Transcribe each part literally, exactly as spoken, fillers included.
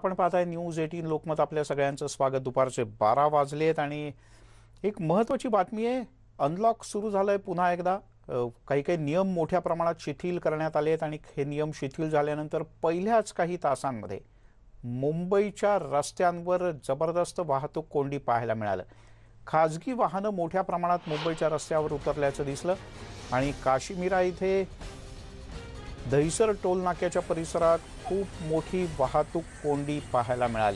आपण पाहताय न्यूज अठरा लोकमत. आपल्या सगळ्यांचं स्वागत. दुपारचे बारा वाजलेत आणि एक महत्त्वाची बातमी आहे. अनलॉक सुरू झालंय पुन्हा एकदा. काही काही नियम मोठ्या प्रमाणात शिथिल करण्यात आलेत आणि हे नियम शिथिल झाल्यानंतर पहिल्याच काही तासांमध्ये मुंबईच्या रस्त्यांवर जबरदस्त वाहतूक कोंडी पाहायला मिळालं. खाजगी वाहनं मोठ्या प्रमाणात मुंबईच्या रस्त्यावर उतरल्याचं दिसलं आणि काश्मीरा इथे दहिसर टोल नाक्याच्या परिसरात खूप मोठी वाहतूक कोंडी पाहायला मिळाली.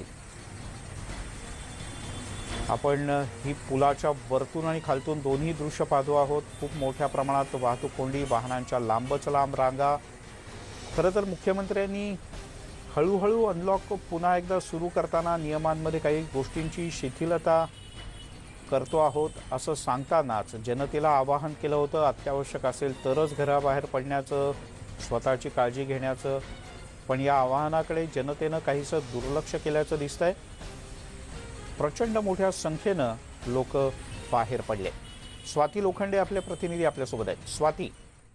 आपण ही पुलाच्या वरतून आणि खालतून दोन्ही दृश्य पाहतो आहोत. खूप मोठ्या प्रमाणात वाहतूक कोंडी, वाहनांच्या लांबच लांब रांगा. खरं तर मुख्यमंत्र्यांनी हळूहळू अनलॉक पुन्हा एकदा सुरू करताना नियमांमध्ये काही गोष्टींची शिथिलता करतो आहोत असं सांगतानाच जनतेला आवाहन केलं होतं. अत्यावश्यक असेल तरच घराबाहेर पडण्याचं, स्वतःची काळजी घेण्याचं. पण या आवाहनाकडे जनतेनं काहीसं दुर्लक्ष केल्याचं दिसतंय. प्रचंड मोठ्या संख्येनं लोक बाहेर पडले. स्वाती लोखंडे आपले प्रतिनिधी आपल्यासोबत आहेत. स्वाती.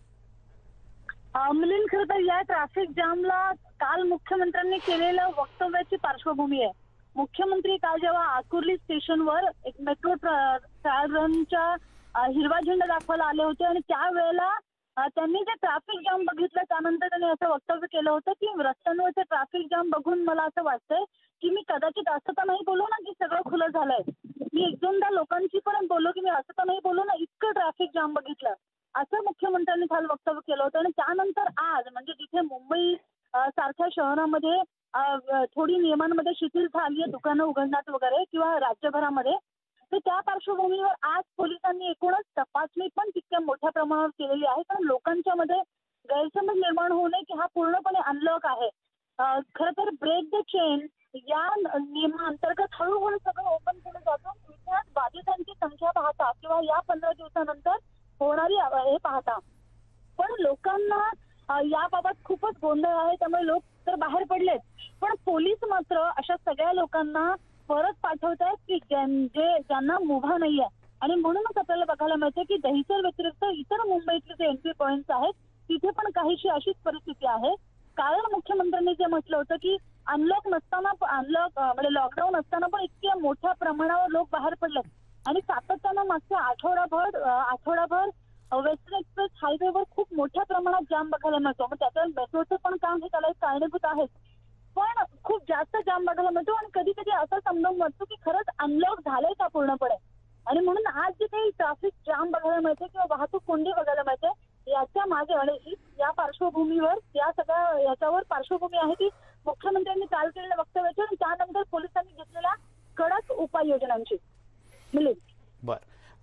मिलिंद, खरं तर या ट्रॅफिक जामला काल मुख्यमंत्र्यांनी केलेल्या वक्तव्याची पार्श्वभूमी आहे. मुख्यमंत्री काल जेव्हा आकुर्ली स्टेशनवर एक मेट्रो ट्रायल रनच्या हिरवा झेंडा दाखवायला आले होते आणि त्यावेळेला त्यांनी जे ट्रॅफिक जाम बघितलं त्यानंतर त्यांनी असं वक्तव्य केलं होतं की रस्त्यांवरचे ट्रॅफिक जाम बघून मला असं वाटतंय की मी कदाचित असं तर नाही बोलू ना की सगळं खुलं झालंय. मी एक दोनदा लोकांशी पण बोललो की मी असं तर नाही बोलू ना, इतकं ट्रॅफिक जाम बघितलं, असं मुख्यमंत्र्यांनी काल वक्तव्य केलं होतं. आणि त्यानंतर आज म्हणजे जिथे मुंबई सारख्या शहरामध्ये थोडी नियमांमध्ये शिथिलता आली आहे, दुकानं उघडण्यात वगैरे किंवा राज्यभरामध्ये, तर त्या पार्श्वभूमीवर आज पोलिसांनी एकूणच तपासणी पण तितक्या मोठ्या प्रमाणावर केलेली आहे. कारण लोकांच्या मध्ये गैरसमज निर्माण होऊ नये की हा पूर्णपणे अनलॉक आहे. खरं तर ब्रेक द चेन या नियमांतर्गत हळूहळू सगळं ओपन केलं जातं. इतिहास बाधितांची संख्या पाहता किंवा या पंधरा दिवसानंतर होणारी हे पाहता पण लोकांना याबाबत खूपच गोंधळ आहे. त्यामुळे लोक तर बाहेर पडलेत, पण पोलीस मात्र अशा सगळ्या लोकांना परत पाठवत आहेत की जे ज्यांना मुभा नाहीये. आणि म्हणूनच आपल्याला बघायला मिळतं की दहिसर व्यतिरिक्त इतर मुंबईतले जे एंट्री पॉईंट्स आहेत तिथे पण काहीशी अशीच परिस्थिती आहे. कारण मुख्यमंत्र्यांनी जे म्हटलं होतं की अनलॉक नसताना अनलॉक म्हणजे लॉकडाऊन असताना पण इतक्या मोठ्या प्रमाणावर लोक बाहेर पडलेत आणि सातत्यानं मागच्या आठवडाभर आठवडाभर वेस्टर्न एक्सप्रेस हायवेवर खूप मोठ्या प्रमाणात जाम बघायला मिळतो. मग त्याच्या मेट्रोचं पण काम हे त्याला एक कारणीभूत आहे, पण खूप जास्त जाम बघायला मिळतो आणि कधी कधी असा संभ्रम वाटतो की खरंच अनलॉक झालंय का पूर्णपणे. आणि म्हणून आज जे काही ट्रॅफिक जाम बघायला मिळते किंवा वाहतूक कोंडी बघायला मिळते याच्या मागे आणि या पार्श्वभूमीवर या सगळ्या याच्यावर पार्श्वभूमी आहे की मुख्यमंत्र्यांनी काल केलेल्या वक्तव्याची आणि त्यानंतर पोलिसांनी घेतलेल्या कडक उपाययोजनांची. मिलिंद. बर.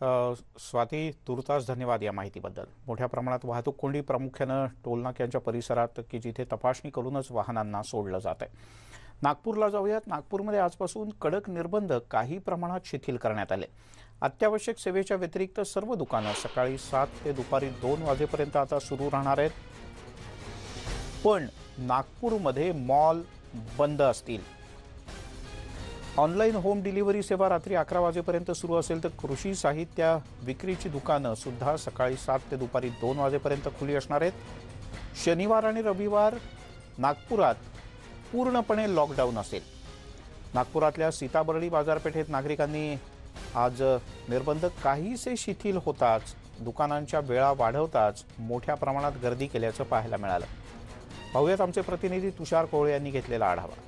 स्वाती, तुर्तास धन्यवाद या माहितीबद्दल. मोठ्या प्रमाणात वाहतूक कोंडी प्रामुख्यानं टोलनाक्यांच्या परिसरात की जिथे तपासणी करूनच वाहनांना सोडलं जात आहे. नागपूरला जाऊयात. नागपूरमध्ये आजपासून कडक निर्बंध काही प्रमाणात शिथिल करण्यात आले. अत्यावश्यक सेवेच्या व्यतिरिक्त सर्व दुकानं सकाळी सात ते दुपारी दोन वाजेपर्यंत आता सुरू राहणार आहेत. पण नागपूरमध्ये मॉल बंद असतील. ऑनलाईन होम डिलिव्हरी सेवा रात्री अकरा वाजेपर्यंत सुरू असेल तर कृषी साहित्य विक्रीची दुकानं सुद्धा सकाळी सात ते दुपारी दोन वाजेपर्यंत खुली असणार आहेत. शनिवार आणि रविवार नागपुरात पूर्णपणे लॉकडाऊन असेल. नागपुरातल्या सीताबर्डी बाजारपेठेत नागरिकांनी आज निर्बंध काहीसे शिथिल होताच दुकानांच्या वेळा वाढवताच मोठ्या प्रमाणात गर्दी केल्याचं पाहायला मिळालं. पाहूयात आमचे प्रतिनिधी तुषार कोळे यांनी घेतलेला आढावा.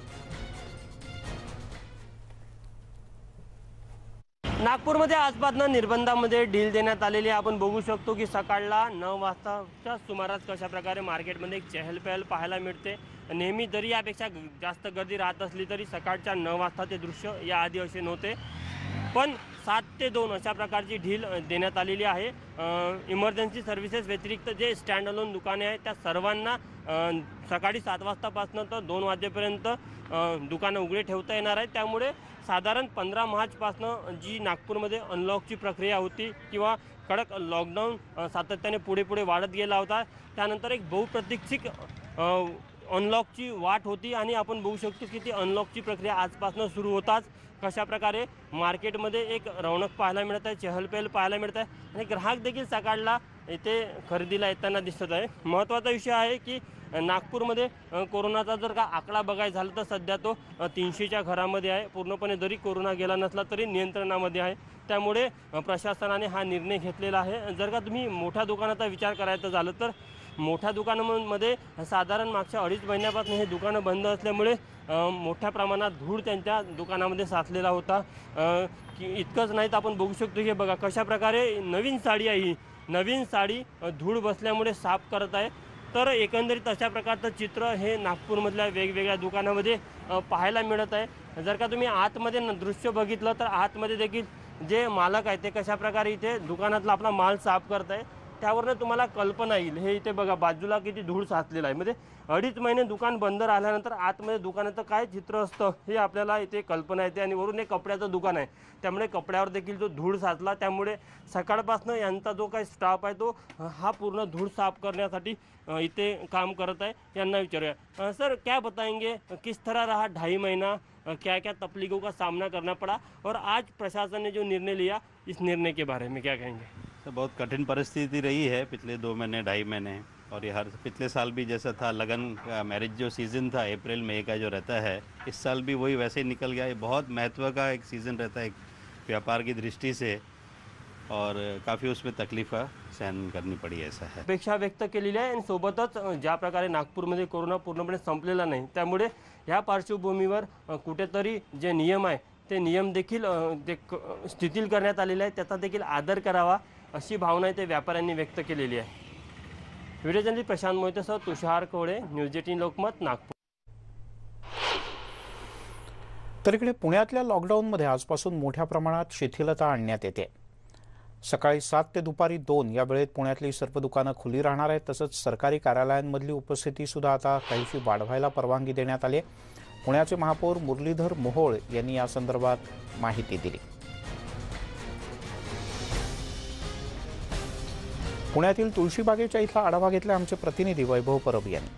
नागपूरमध्ये आजपासून निर्बंधामध्ये ढील देण्यात आलेली. आपण बघू शकतो की सकाळला नऊ वाजताच्या सुमारास कशा प्रकारे मार्केटमध्ये एक चहलपहल पाहायला मिळते. नेहमी जरी यापेक्षा जास्त गर्दी राहत असली तरी सकाळच्या नऊ वाजता ते दृश्य याआधी असे नव्हते. पण सात ते दोन अशा प्रकारची ढील देण्यात आलेली आहे. इमर्जन्सी सर्व्हिसेस व्यतिरिक्त जे स्टँड अलोन दुकाने आहेत त्या सर्वांना सकाळी सात वाजतापासून तर दोन वाजेपर्यंत दुकानं उघडे ठेवता येणार आहेत. त्यामुळे साधारण पंधरा मार्चपासून जी नागपूरमध्ये अनलॉकची प्रक्रिया होती किंवा कडक लॉकडाऊन सातत्याने पुढे पुढे वाढत गेला होता, त्यानंतर एक बहुप्रतीक्षित अनलॉकची वाट होती आणि आपण बघू शकतो की ती अनलॉकची प्रक्रिया आजपासून सुरू होताच कशा प्रकारे मार्केटमध्ये एक रौनक पाहायला मिळत आहे, चहलपहल पाहायला मिळत आहे आणि ग्राहक देखील सकाळला इथे खरेदीला येताना दिसत आहे। महत्त्वाचा विषय आहे की नागपूरमध्ये अ, कोरोनाचा जर का आकडा बघायचा झाला तर सध्या तो अ, तीनशेच्या घरामध्ये आहे। पूर्णपणे जरी कोरोना गेला नसला तरी नियंत्रणामध्ये आहे। त्यामुळे अ, प्रशासनाने हा निर्णय घेतलेला आहे। जर का तुम्ही मोठ्या दुकानाचा विचार करायचा झालं तर मोठ्या दुकानांमध्ये साधारण मागच्या अडीच महिन्यापासून हे दुकानं बंद असल्यामुळे अ, मोठ्या प्रमाणात धूळ त्यांच्या दुकानामध्ये साचलेला होता। अ, की इतकंच नाही तर आपण बघू शकतो की बघा कशा प्रकारे नवीन साडी आहे, ही नवीन साडी अ, धूळ बसल्यामुळे साफ करत आहे। तर एकंदरीत अशा प्रकारचं चित्र हे नागपूरमधल्या वेगवेगळ्या दुकानामध्ये अ, पाहायला मिळत आहे। जर का तुम्ही आतमध्ये न दृश्य बघितलं तर आतमध्ये देखील जे मालक आहेत ते कशा प्रकारे इथे दुकानातला आपला माल साफ करत आहे त्यावरनं तुम्हाला कल्पना येईल। हे इथे बघा बाजूला किती धूळ साचलेला आहे, म्हणजे अडीच महिने दुकान बंद राहिल्यानंतर आतमध्ये दुकानाचं काय चित्र असतं हे आपल्याला इथे कल्पना येते। आणि वरून एक कपड्याचं दुकान आहे त्यामुळे कपड्यावर देखील जो धूळ साचला त्यामुळे सकाळपासून यांचा जो काही स्टाफ आहे तो हा पूर्ण धूळ साफ करण्यासाठी अ, इथे काम करत है। यांना विचारूया अ, सर क्या बताएंगे किस तरह रहा ढाई महीना, अ, क्या क्या तकलीफों का सामना करना पड़ा और आज प्रशासन ने जो निर्णय लिया इस निर्णय के बारे में क्या कहेंगे? तो बहुत कठिन परिस्थिति रही है पिछले दो महीने ढाई महीने। और ये हर पिछले साल भी जैसा था लगन का मैरिज जो सीज़न था अप्रैल मई का जो रहता है, इस साल भी वही वैसे ही निकल गया। ये बहुत महत्व का एक सीज़न रहता है एक व्यापार की दृष्टि से, और काफ़ी उसमें तकलीफ का सहन करनी पड़ी, ऐसा है। अपेक्षा व्यक्त केलेली आहे आणि सोबतच अ, ज्या प्रकारे नागपूरमध्ये कोरोना पूर्णपणे संपलेला नाही त्यामुळे या पार्श्वभूमीवर अ, कुठेतरी जे नियम आहे ते नियम देखील अ, ते क- शिथिल करण्यात आलेले आहे, त्याचा देखील आदर करावा अशी भावना ते व्यापाऱ्यांनी व्यक्त केलेली आहे। व्हिडिओ जर्नलिस्ट प्रशांत मोहितेसह तुषार कोळे, न्यूज एटीन लोकमत, नागपूर। तर इकडे पुण्यातल्या लॉकडाऊनमध्ये आजपासून मोठ्या प्रमाणात शिथिलता आणण्यात येते। सकाळी सात ते दुपारी दोन या वेळेत पुण्यातली सर्व दुकानं खुली राहणार आहेत। तसंच सरकारी कार्यालयांमधली उपस्थिती सुद्धा आता काहीशी वाढवायला परवानगी देण्यात आली आहे। पुण्याचे महापौर मुरलीधर मोहोळ यांनी या संदर्भात माहिती दिली। पुण्यातील तुळशीबागेच्या इथला आढावा घेतला आमचे प्रतिनिधी वैभव परब यांनी।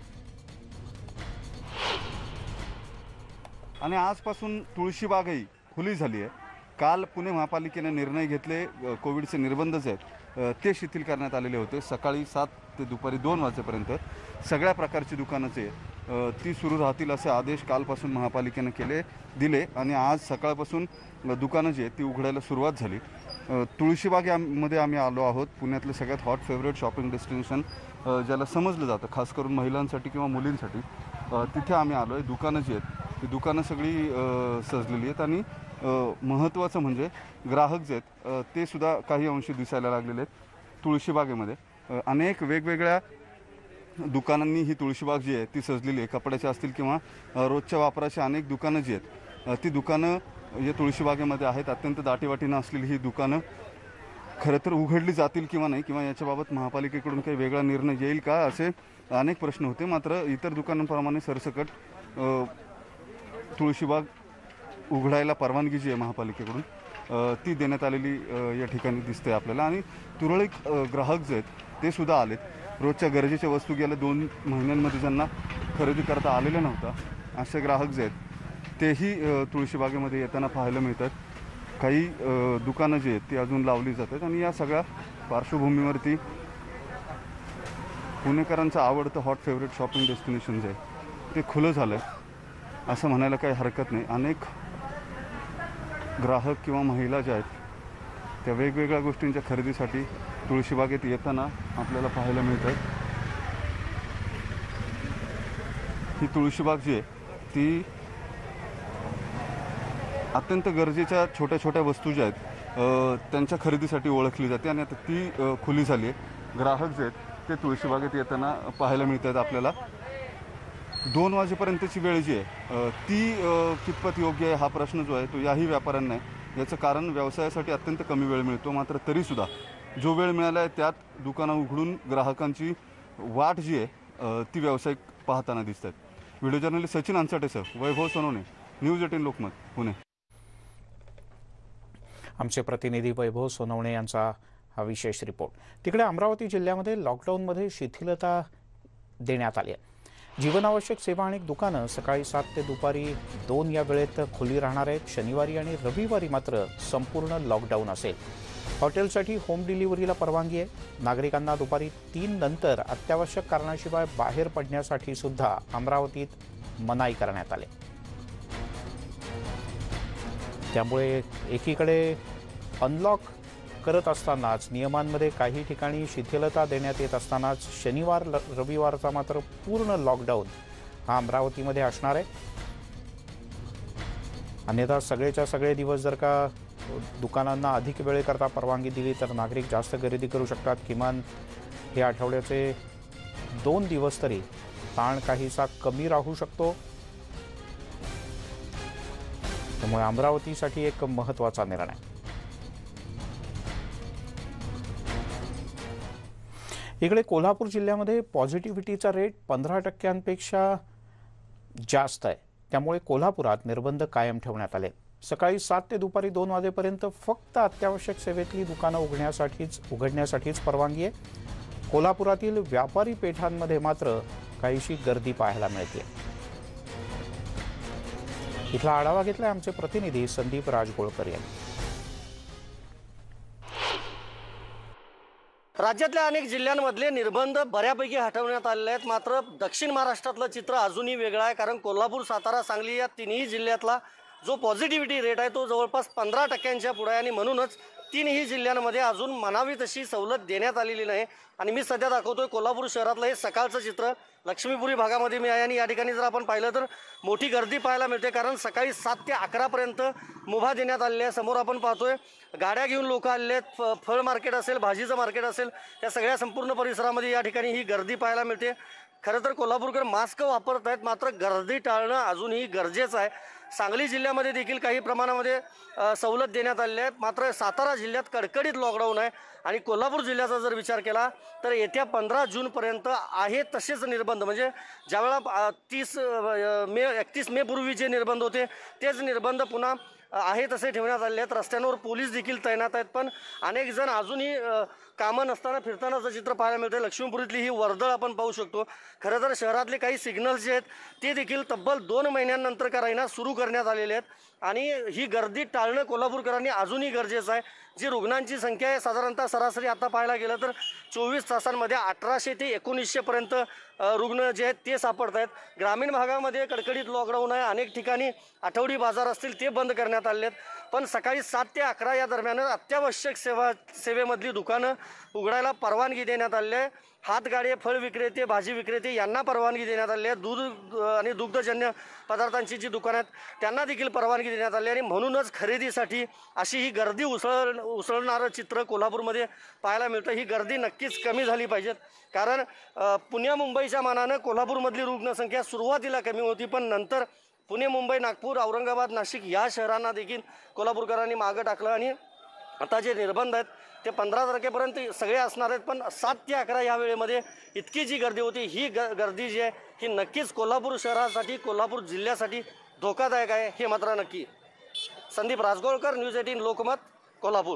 आणि आजपासून तुळशीबागही खुली झाली आहे। काल पुणे महापालिकेने निर्णय घेतले, अ, कोविडचे निर्बंध जे आहेत अ, ते शिथिल करण्यात आलेले होते। सकाळी सात ते दुपारी दोन वाजेपर्यंत सगळ्या प्रकारची दुकानं जे अ, ती सुरू राहतील असे आदेश कालपासून महापालिकेने केले दिले आणि आज सकाळपासून अ, दुकानं जी आहेत ती उघडायला सुरुवात झाली। अ, तुळशीबागेमध्ये आम्ही आलो आहोत, पुण्यातलं सगळ्यात hot favourite shopping destination uh, ज्याला समजलं जातं खास करून महिलांसाठी किंवा मुलींसाठी। अ, तिथे आम्ही आलो आहे। दुकानं जी आहेत ती दुकानं सगळी अ, सजलेली आहेत आणि अ, महत्त्वाचं म्हणजे ग्राहक जे आहेत अ, ते सुद्धा काही अंशी दिसायला लागलेले आहेत तुळशीबागेमध्ये। अ, अनेक वेगवेगळ्या दुकानांनी ही तुळशीबाग जी आहे ती सजलेली आहे। कपड्याच्या असतील किंवा अ, रोजच्या वापराची अनेक दुकानं जी आहेत अ, ती दुकानं या तुळशीबागेमध्ये आहेत। अत्यंत दाटीवाटीनं असलेली ही दुकानं खरं तर उघडली जातील किंवा नाही, किंवा याच्याबाबत महापालिकेकडून काही वेगळा निर्णय येईल का असे अनेक प्रश्न होते। मात्र इतर दुकानांप्रमाणे सरसकट अ, तुळशीबाग उघडायला परवानगी जी आहे महापालिकेकडून अ, ती देण्यात आलेली अ, या ठिकाणी दिसते आपल्याला। आणि तुरळक अ, ग्राहक जे आहेत ते सुद्धा आलेत। रोजच्या गरजेच्या वस्तू गेल्या दोन महिन्यांमध्ये ज्यांना खरेदी करता आलेल्या नव्हता असे ग्राहक जे आहेत तेही अ, तुळशीबागेमध्ये येताना पाहायला मिळतात। काही अ, दुकानं जी आहेत ती अजून लावली जातात आणि या सगळ्या पार्श्वभूमीवरती पुणेकरांचं आवडतं हॉट फेवरेट शॉपिंग डेस्टिनेशन जे आहे ते खुलं झालं आहे असं म्हणायला काही हरकत नाही। अनेक ग्राहक किंवा महिला ज्या आहेत त्या वेगवेगळ्या गोष्टींच्या खरेदीसाठी तुळशीबागेत येताना आपल्याला पाहायला मिळतात। ही तुळशीबाग जी आहे ती अत्यंत गरजेच्या छोट्या छोट्या वस्तू ज्या आहेत अ, त्यांच्या खरेदीसाठी ओळखली जाते आणि आता ती अ, खुली झाली आहे। ग्राहक जे आहेत ते तुळशीबागेत येताना पाहायला मिळतात आपल्याला। दोन वाजेपर्यंतची वेळ जी आहे अ, ती अ, कितपत योग्य आहे हा प्रश्न जो आहे तो याही व्यापाऱ्यांना आहे। याचं कारण व्यवसायासाठी अत्यंत कमी वेळ मिळतो, मात्र तरीसुद्धा जो वेळ मिळाला आहे त्यात दुकानं उघडून ग्राहकांची वाट जी आहे अ, ती व्यावसायिक पाहताना दिसत आहेत। व्हिडिओ जर्नलिस्ट सचिन अंचाटेसह वैभव सोनवणे, न्यूज एटीन लोकमत, पुणे। आमचे प्रतिनिधी वैभव सोनवणे यांचा हा विशेष रिपोर्ट। तिकडे अमरावती जिल्ह्यामध्ये लॉकडाऊनमध्ये शिथिलता देण्यात आली आहे। जीवनावश्यक सेवा आणि दुकानं सकाळी सात ते दुपारी दोन या वेळेत खुली राहणार आहेत। शनिवारी आणि रविवारी मात्र संपूर्ण लॉकडाऊन असेल। हॉटेलसाठी होम डिलिव्हरीला परवानगी आहे। नागरिकांना दुपारी तीन नंतर अत्यावश्यक कारणाशिवाय बाहेर पडण्यासाठी सुद्धा अमरावतीत मनाई करण्यात आली। त्यामुळे एकीकडे अनलॉक करत असतानाच नियमांमध्ये काही ठिकाणी शिथिलता देण्यात येत असतानाच शनिवार रविवारचा मात्र पूर्ण लॉकडाऊन हा अमरावतीमध्ये असणार आहे। अन्यथा सगळेच्या सगळे दिवस जर का दुकानांना अधिक वेळेकरता परवानगी दिली तर नागरिक जास्त खरेदी करू शकतात। किमान हे आठवड्याचे दोन दिवस तरी ताण काहीसा कमी राहू शकतो। त्यामुळे अमरावतीसाठी एक महत्त्वाचा निर्णय। इकडे कोल्हापूर जिल्ह्यामध्ये पॉझिटिव्हिटीचा रेट पंधरा टक्क्यांपेक्षा जास्त आहे। त्यामुळे कोल्हापुरात निर्बंध कायम ठेवण्यात आले। सकाळी सात ते दुपारी दोन वाजेपर्यंत फक्त अत्यावश्यक सेवेतली दुकानं उघडण्यासाठीच उघडण्यासाठीच परवानगी आहे। कोल्हापुरातील व्यापारी पेठांमध्ये मात्र काहीशी गर्दी पाहायला मिळते। इथला आढावा घेतलाय आमचे प्रतिनिधी संदीप राजगोळकर यांनी। राज्यातल्या अनेक जिल्ह्यांमधले निर्बंध बऱ्यापैकी हटवण्यात आलेले आहेत। मात्र दक्षिण महाराष्ट्रातलं चित्र अजूनही वेगळं आहे, कारण कोल्हापूर, सातारा, सांगली या तिन्ही जिल्ह्यातला जो पॉझिटिव्हिटी रेट आहे तो जवळपास पंधरा टक्क्यांच्या पुढे आहे आणि म्हणूनच तीनही जिल्ह्यांमध्ये अजून म्हणावी तशी सवलत देण्यात आलेली नाही। आणि मी सध्या दाखवतोय कोल्हापूर शहरातलं हे सकाळचं चित्र। लक्ष्मीपुरी भागामध्ये मी आहे आणि या ठिकाणी जर आपण पाहिलं तर मोठी गर्दी पाहायला मिळते, कारण सकाळी सात ते अकरापर्यंत मुभा देण्यात आलेली आहे। समोर आपण पाहतोय गाड्या घेऊन लोक आलेले आहेत। फ फळ मार्केट असेल, भाजीचं मार्केट असेल, त्या सगळ्या संपूर्ण परिसरामध्ये या ठिकाणी ही गर्दी पाहायला मिळते। खरं तर कोल्हापूरकर मास्क वापरत आहेत, मात्र गर्दी टाळणं अजूनही गरजेचं आहे। सांगली जिल्ह्यामध्ये देखील काही प्रमाणामध्ये सवलत देण्यात आलेली आहे, मात्र सातारा जिल्ह्यात कडकडीत लॉकडाऊन आहे। आणि कोल्हापूर जिल्ह्याचा जर विचार केला तर येत्या पंधरा जूनपर्यंत आहे तसेच निर्बंध, म्हणजे ज्यावेळेला तीस मे एकतीस मे पूर्वी जे निर्बंध होते तेच निर्बंध पुन्हा आहे तसे ठेवण्यात आले आहेत। रस्त्यांवर पोलीस देखील तैनात आहेत, पण अनेक जण अजूनही कामं नसताना फिरतानाचं चित्र पाहायला मिळते। लक्ष्मीपुरीतली ही वर्दळ आपण पाहू शकतो। खरं तर शहरातले काही सिग्नल्स जे आहेत ते देखील तब्बल दोन महिन्यांनंतर का राहीना सुरू करण्यात आलेले आहेत आणि ही गर्दी टाळणं कोल्हापूरकरांनी अजूनही गरजेचं आहे। जी रुग्णांची संख्या आहे साधारणतः सरासरी आता पाहायला गेलं तर चोवीस तासांमध्ये अठराशे ते एकोणीसशेपर्यंत रुग्ण जे आहेत ते सापडत आहेत। ग्रामीण भागामध्ये कडकडीत लॉकडाऊन आहे, अनेक ठिकाणी आठवडी बाजार असतील ते बंद करण्यात आले आहेत, पण सकाळी सात ते अकरा या दरम्यान अत्यावश्यक सेवा सेवेमधली दुकानं उघडायला परवानगी देण्यात आली आहे। हातगाडे, फळ विक्रेते, भाजी विक्रेते यांना परवानगी देण्यात आली आहे। दूध आणि दुग्धजन्य पदार्थांची जी दुकानं आहेत त्यांना देखील परवानगी देण्यात आली आहे आणि म्हणूनच खरेदीसाठी अशी ही गर्दी उसळ उसळणारं चित्र कोल्हापूरमध्ये पाहायला मिळतं। ही गर्दी नक्कीच कमी झाली पाहिजे, कारण पुण्या मुंबईच्या मानानं कोल्हापूरमधली रुग्णसंख्या सुरुवातीला कमी होती, पण नंतर पुणे, मुंबई, नागपूर, औरंगाबाद, नाशिक या शहरांना देखील कोल्हापूरकरांनी मागं टाकलं आणि आता जे निर्बंध आहेत ते पंधरा तारखेपर्यंत सगळे असणार आहेत, पण सात ते अकरा या वेळेमध्ये इतकी जी गर्दी होती ही ग गर्दी जी आहे ही नक्कीच कोल्हापूर शहरासाठी, कोल्हापूर जिल्ह्यासाठी धोकादायक आहे, हे मात्र नक्की। Sandeep Rajgolkar, news eighteen Lokmat, Kolhapur.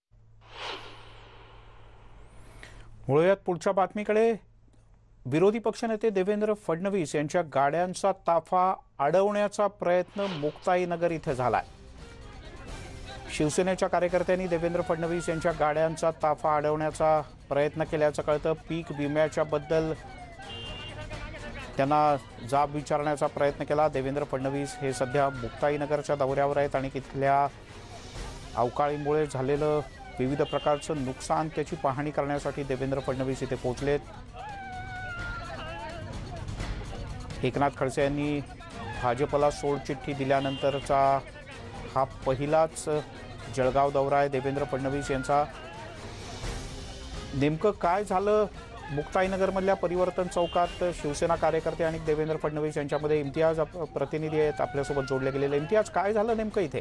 वळूयात पुढच्या बातमीकडे। विरोधी पक्षनेते देवेंद्र फडणवीस यांच्या गाड्यांचा ताफा अडवण्याचा प्रयत्न मुक्ताईनगर इथे झालाय। शिवसेनेच्या कार्यकर्त्यांनी देवेंद्र फडणवीस यांच्या गाड्यांचा ताफा अडवण्याचा प्रयत्न केल्याचं कळतं। पीक विम्याच्या बद्दल त्यांना जाब विचारण्याचा प्रयत्न केला। देवेंद्र फडणवीस हे सध्या मुक्ताईनगरच्या दौऱ्यावर आहेत आणि तिथल्या अवकाळीमुळे झालेलं विविध प्रकारचं नुकसान त्याची पाहणी करण्यासाठी देवेंद्र फडणवीस इथे पोहोचलेत। एकनाथ खडसे यांनी भाजपला सोडचिठ्ठी दिल्यानंतरचा हा पहिलाच जळगाव दौरा आहे देवेंद्र फडणवीस यांचा। नेमकं काय झालं मुक्ताईनगरमधल्या परिवर्तन चौकात? शिवसेना कार्यकर्ते आणि देवेंद्र फडणवीस यांच्यामध्ये इम्तियाज प्रतिनिधी आहेत आपल्यासोबत जोडले गेलेले। इम्तियाज, काय झालं नेमकं इथे?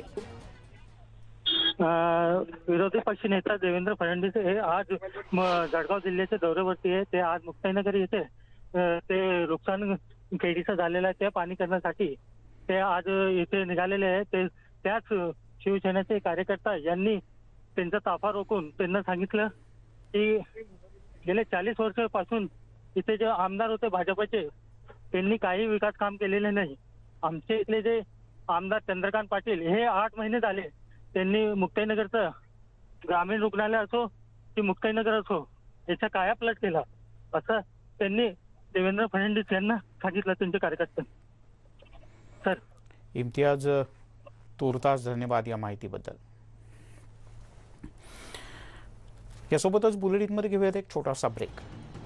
विरोधी पक्ष नेता देवेंद्र फडणवीस हे आज जळगाव जिल्ह्याच्या दौऱ्यावरती आहे। ते आज मुक्ताईनगर येथे ते नुकसान खेडीचं झालेलं आहे ते पाणी करण्यासाठी ते आज इथे निघालेले आहे। ते त्याच शिवसेनेचे कार्यकर्ता यांनी त्यांचा ताफा रोखून त्यांना सांगितलं की गेले चाळीस वर्षापासून इथे जे आमदार होते भाजपचे त्यांनी काही विकास काम केलेले नाही। आमचे इथले जे आमदार चंद्रकांत पाटील हे आठ महिने झाले त्यांनी मुक्ताईनगरचं ग्रामीण रुग्णालय असो की मुक्ताईनगर असो याचा कायापालट केला असं त्यांनी देवेंद्र फडणवीस यांना सांगितलं त्यांच्या कार्यकर्त्यांनी. सर इम्तियाज, तुर्तास धन्यवाद या माहितीबद्दल. यासोबतच बुलेटिनमध्ये घेऊयात एक छोटासा ब्रेक.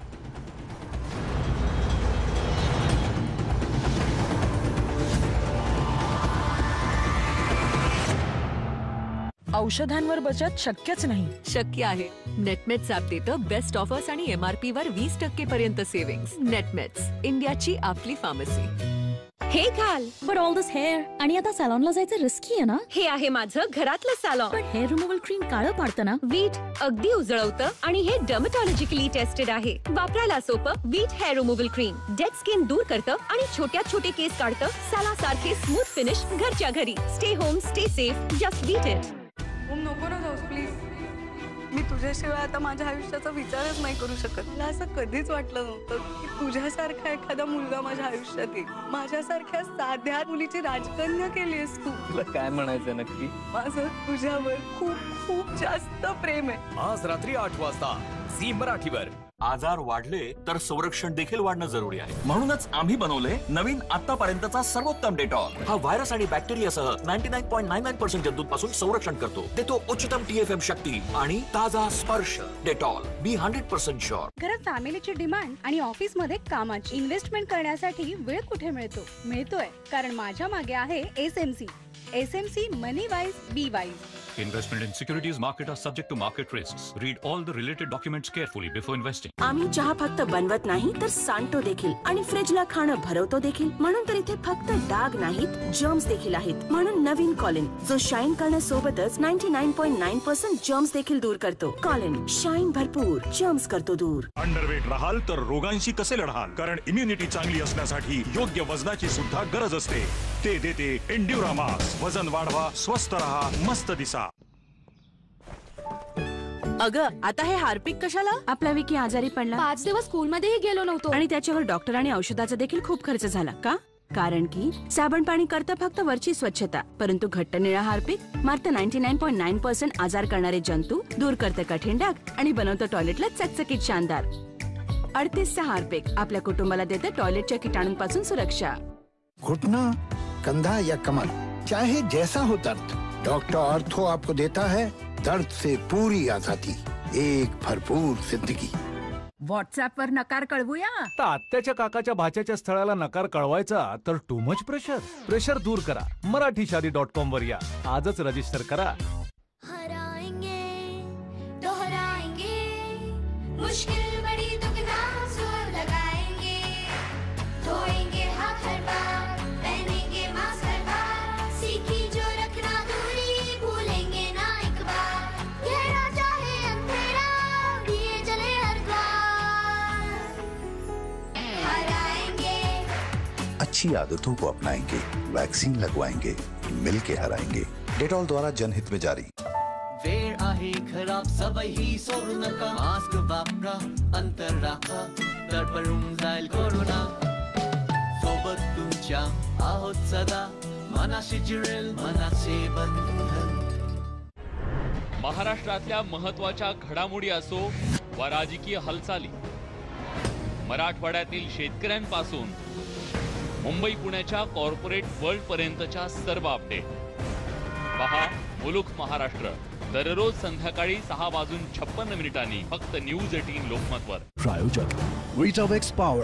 औषधांवर बचत शक्यच नाही. शक्य आहे. नेटमेट्स ॲप देतं बेस्ट ऑफर्स आणि एमआरपी वर वीस टक्के पर्यंत सेव्हिंग्स. नेटमेट्स, इंडियाची आपली फार्मसी. हे घाल. बट ऑल दिस हेअर आणि आता सॅलॉनला जायचं रिस्की आहे ना. हे आहे माझं घरातलं सॅलॉन. पण हेअर रिमूव्हल क्रीम काळं पाडतं ना. वीट अगदी उजळवतं आणि हे डर्मेटॉलॉजिकली टेस्टेड आहे. वापरायला सोपं. Veet hair removal cream dead skin दूर करतं आणि छोट्यात छोटे केस काढतं. सॅला सारखे स्मूथ फिनिश घरच्या घरी. Stay home, stay safe. Just beat it. नको ना जाऊस प्लीज. मी तुझ्याशिवाय आता माझ्या आयुष्याचा विचारच नाही करू शकत. मला असं कधीच वाटलं नव्हतं की तुझ्यासारखा एखादा मुलगा माझ्या आयुष्यात येईल. माझ्यासारख्या साध्या मुलीची राजकन्या केलीस तू. तुला काय म्हणायचं नक्की? माझं तुझ्यावर खूप खूप जास्त प्रेम आहे. आज रात्री आठ वाजता झी मराठीवर. आजार वाढले तर संरक्षण देखील वाढणं जरुरी आहे. म्हणूनच आम्ही बनवले नवीन आतापर्यंतचा सर्वोत्तम डेटॉल. हा व्हायरस आणि बॅक्टेरियासह नव्व्याण्णव पॉईंट नव्व्याण्णव टक्के जंतूंपासून संरक्षण करतो. देतो उच्चतम टीएफएम शक्ती आणि ताजा स्पर्श. Dettol, be hundred percent sure. घरात फॅमिलीची डिमांड आणि ऑफिस मध्ये कामाची इन्व्हेस्टमेंट करण्यासाठी वेळ कुठे मिळतो? मिळतोय कारण माझ्या मागे आहे SMC. SMC money wise, be wise. Investment in securities market are subject to market risks. Read all the related documents carefully before investing. आम्ही चहा फक्त बनवत नाही तर सांडतो देखील आणि फ्रीजला खाणं भरवतो देखील. म्हणून तर इथे फक्त डाग नाहीत, जर्म्स देखील आहेत. म्हणून नवीन कॉलिन जो शाईन करण्यासोबतच नव्व्याण्णव पॉईंट नऊ पर्सेंट जर्म्स देखील दूर करतो. कॉलिन शाईन भरपूर, जर्म्स करतो दूर. अंडरवेट राहाल तर रोगांशी कसे लढाल? कारण इम्युनिटी चांगली असण्यासाठी योग्य वजनाची सुद्धा गरज असते. ते देते एन्ड्युरामास. वजन वाढवा, स्वस्थ रहा, मस्त दिसा. अगं आता हे हार्पिक कशाला? आपला विकी आजारी पडला. पाच दिवस स्कूल मध्येही गेलो नव्हतो आणि त्याच्यावर डॉक्टर आणि औषधाचा देखील खूप खर्च झाला. का? कारण की साबण पाणी करतं फक्त वरची स्वच्छता, परंतु घट्ट निळा हार्पिक मारतं नव्व्याण्णव पॉईंट नऊ पर्सेंट आजार करणारे जंतू, दूर करतं कठीण डाग आणि बनवतं टॉयलेटला चकचकीत शानदार. अडतीसचा हार्पिक आपल्या कुटुंबाला देतं टॉयलेटच्या किटाणूंपासून सुरक्षा. घुटना, कंधा या कमर, चाहे जैसा हो दर्द, डॉक्टर ऑर्थो आपको देता है दर्द से पूरी आजादी, एक भरपूर जिंदगी. व्हॉट्सअप वर नकार कळवूया. आत्याच्या काकाच्या भाच्याच्या स्थळाला नकार कळवायचा तर टू मच प्रेशर. प्रेशर दूर करा. मराठी शादी डॉट कॉम वर या. आजच रजिस्टर करा. मुश्किल बड़ी दुगना जोर लगाएंगे. धोएंगे हाथ हर बार, पहनेंगे मास्क हर बार. सीखी जो रखना दूरी, भूलेंगे ना एक बार. गहरा चाहे अंधेरा, दिए जले हर द्वार. हराएंगे. अच्छी आदतों को अपनाएंगे, वैक्सीन लगवाएंगे, मिलके हराएंगे. डेटॉल द्वारा जनहित में जारी. वेळ आहे खराब सवयी सोडू नका. मास्क वापरा, अंतर राखा, तडफडून जाईल कोरोना. सोबत तुमच्या आहोत सदा, मनाशी जुळेल मनाचे बंधन. महाराष्ट्रातल्या महत्त्वाच्या घडामोडी असो वा राजकीय हालचाली, मराठवाड्यातील शेतकऱ्यांपासून मुंबई पुण्याच्या कॉर्पोरेट वर्ल्ड पर्यंतच्या सर्व अपडेट पहा मुलुख महाराष्ट्र. दररोज संध्याकाळी सहा वाजून छप्पन्न मिनिटांनी फक्त न्यूज एटीन लोकमतवर. प्रायोजक विटावेक्स पॉवर.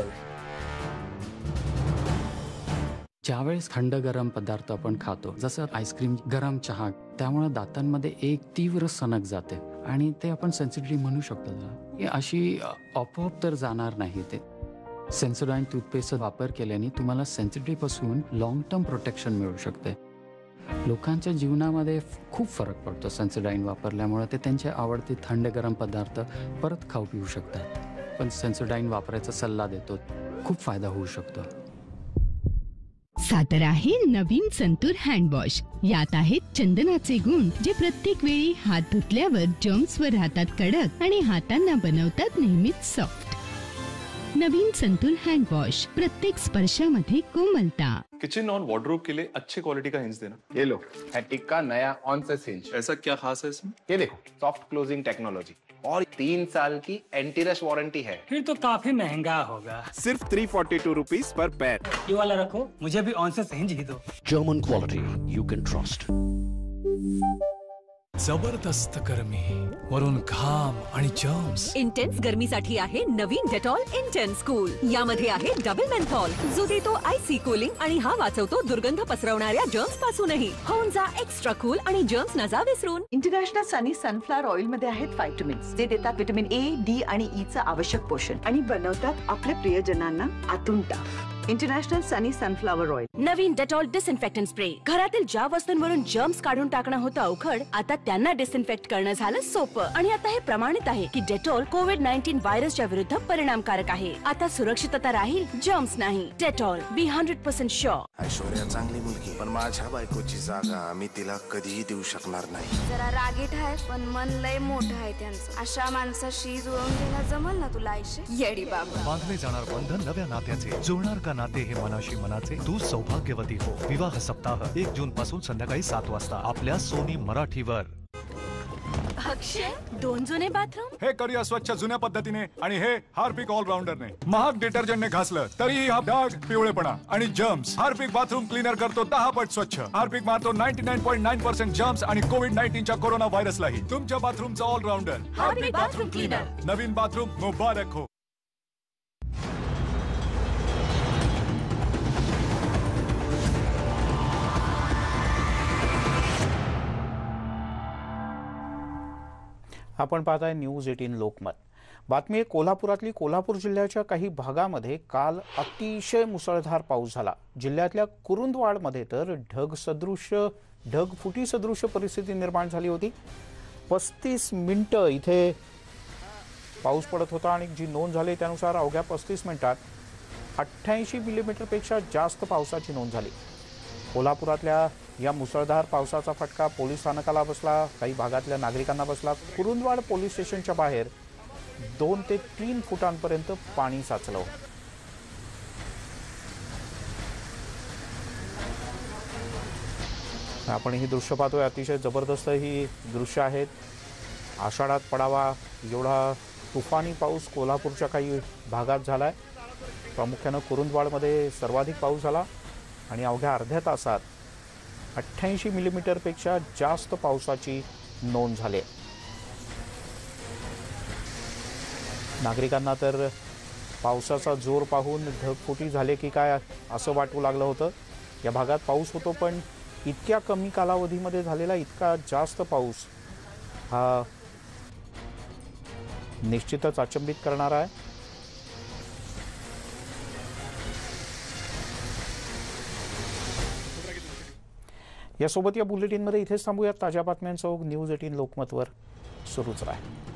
ज्यावेळेस थंड गरम पदार्थ आपण खातो, जसं आईस्क्रीम, गरम चहा, त्यामुळे दातांमध्ये एक तीव्र सनक जाते आणि ते आपण सेन्सिटिव्हिटी म्हणू शकतो. ही अशी आपोआप तर जाणार नाही. ते सेन्सोडाईन टूथपेस्टचा वापर केल्याने तुम्हाला सेन्सिटिव्हिटी पासून लॉंग टर्म प्रोटेक्शन मिळू शकते. लोकांच्या जीवनामध्ये खूप फरक पडतो सेन्सोडाईन वापरल्यामुळे. ते त्यांचे आवडते थंड गरम पदार्थ परत खाऊ पिऊ शकतात. पण सेन्सोडाईन वापरायचा सल्ला देतो. खूप फायदा होऊ शकतो. सातर आहे नवीन संतूर हँडवॉश. यात आहेत चंदनाचे गुण जे प्रत्येक वेळी हात धुतल्यावर जर्म्स वर राहतात कडक आणि हातांना बनवतात नेहमीच सॉफ्ट. नवीन संतूर हँड वॉश, प्रत्येक स्पर्शामध्ये कोमलता. किचन और वार्डरोब के लिए अच्छे क्वालिटी का हिंज देना. ये लो, हैटिक का नया ऑनसेस हिंज. ऐसा क्या खास है इसमें? ये देखो, सॉफ्ट क्लोजिंग टेक्नोलॉजी और तीन साल की एंटी रश वारंटी है. फिर तो काफी महंगा होगा. सिर्फ three forty two rupees per pair. ये वाला रखो, मुझे भी ऑनसेस हिंज ही दो. German quality you can trust. जबरदस्त गरमी वरून घाम आणि जर्म्स. इंटेन्स गरमीसाठी आहे नवीन डेटॉल इंटेन्स कूल. यामध्ये आहे डबल मेंथॉल जो देतो आयसी कूलिंग आणि हा वाचवतो दुर्गंध पसरवणाऱ्या जर्म्स पासूनही. होऊन जा एक्स्ट्रा कूल आणि जर्म्स नजा विसरून. इंटरनॅशनल सनी सनफ्लॉवर ऑइल मध्ये आहेत व्हिटॅमिन्स जे देतात व्हिटॅमिन ए, डी आणि ई चं आवश्यक पोषण आणि बनवतात आपल्या प्रियजनांना आतून ताफ. International Sunny sunflower oil. नवीन डेटॉल डिसइन्फेक्टंट स्प्रे. घरातील ज्या वस्तूंवरून जर्म्स काढून टाकणं होतं अवघड, आता त्यांना डिसइन्फेक्ट करणं झालं सोपं. आणि आता हे प्रमाणित आहे की डेटॉल कोविड नाईन्टीन व्हायरसच्या विरुद्ध परिणामकारक आहे. आता सुरक्षितता राहील, जर्म्स नाही. Dettol be hundred percent sure. Aishwarya चांगली मुलगी, पण माझ्या बायकोची जागा मी तिला कधीही देऊ शकणार नाही. जरा रागीट आहे पण मन लय मोठं आहे त्यांचं. अशा माणसाशी जुळवून घेणं जमल ना तुला आयुष्य? येडी बाबा. बांधले जाणार बंधन नव्या नात्याचे, जुळणार का नाते हे मनाशी मनाचे. तू सौभाग्यवती हो. विवाह सप्ताह एक जून पासून संध्याकाळी सात वाजता आपल्या सोनी मराठीवर. अक्षय, दोन जुने बाथरूम. हे करूया स्वच्छ जुन्या पद्धतीने आणि हे हार्पिक ऑलराऊंडरने. महाग डिटर्जंटने घासलं तरीही हा डाग, पिवळेपणा आणि जर्म्स. हार्पिक बाथरूम क्लीनर करतो दहा पट स्वच्छ. हार्पिक मारतो ninety nine point nine percent germs आणि कोविड नाईन्टीनच्या कोरोना व्हायरसलाही. तुमच्या बाथरूमचा ऑलराऊंडर हार्पिक बाथरूम क्लीनर. नवीन बाथरूम मुबारक हो. आपण पाहताय न्यूज एटीन लोकमत. बातमी आहे कोल्हापुरातली. कोल्हापूर जिल्ह्याच्या काही भागामध्ये काल अतिशय मुसळधार पाऊस झाला. जिल्ह्यातल्या कुरुंदवाडमध्ये तर ढग सदृश्य ढगफुटी सदृश्य परिस्थिती निर्माण झाली होती. पस्तीस मिनिटं इथे पाऊस पडत होता आणि जी नोंद झाली त्यानुसार अवघ्या पस्तीस मिनिटात अठ्ठ्याऐंशी मिलीमीटरपेक्षा जास्त पावसाची नोंद झाली. कोल्हापुरातल्या या मुसळधार पावसाचा फटका पोलीस स्थानकाला बसला, काही भागातल्या नागरिकांना बसला. कुरुंदवाड पोलीस स्टेशनच्या बाहेर दोन ते तीन फुटांपर्यंत पाणी साचलं. आपण ही दृश्य पाहतोय, अतिशय जबरदस्त ही दृश्य आहेत. आषाढात पडावा एवढा तुफानी पाऊस कोल्हापूरच्या काही भागात झालाय. प्रामुख्यानं कुरुंदवाडमध्ये सर्वाधिक पाऊस झाला आणि अवघ्या अर्ध्या तासात अठ्ठ्याऐंशी मिलीमीटरपेक्षा जास्त पावसाची नोंद झाली. नागरिकांना तर पावसाचा जोर पाहून ढगफुटी झाले की काय असं वाटू लागलं होतं. या भागात पाऊस होतो पण इतक्या कमी कालावधीमध्ये झालेला इतका जास्त पाऊस हा निश्चितच अचंबित करणारा आहे. यासोबत या बुलेटिनमध्ये इथेच थांबूयात. ताज्या बातम्यांचा ओघ न्यूज एटीन लोकमतवर सुरूच राहील.